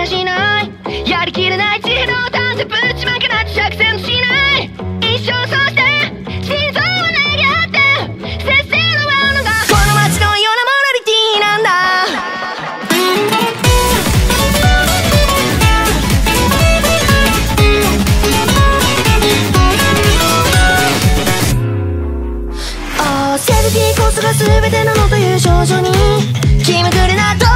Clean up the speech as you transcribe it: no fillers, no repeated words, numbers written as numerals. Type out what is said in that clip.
やしない。やりきれない地平の探査ぶちまけなって作戦しない。一生そして心臓を投げ合って接戦のワウンがこの街のようなモラリティなんだ。セルフィーこそが全てなのという少女に気まぐれな